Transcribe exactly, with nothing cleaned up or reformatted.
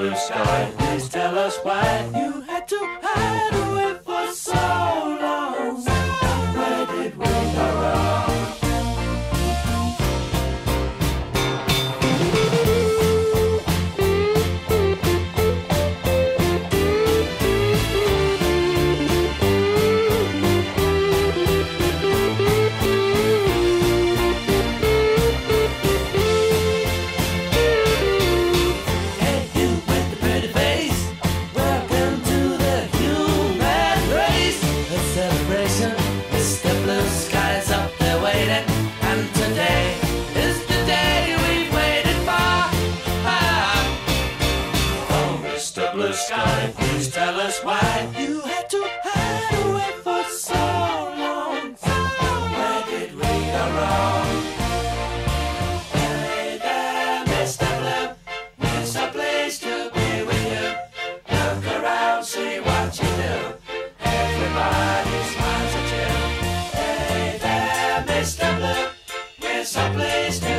blue sky, please tell us why you had to hide away for so long. Where did we go wrong? Blue sky, please tell us why you had to hide away for so long. Where did we go wrong? Hey there, Mister Blue, it's a place to be with you. Look around, see what you do. Everybody smiles at you. Hey there, Mister Blue, it's a place to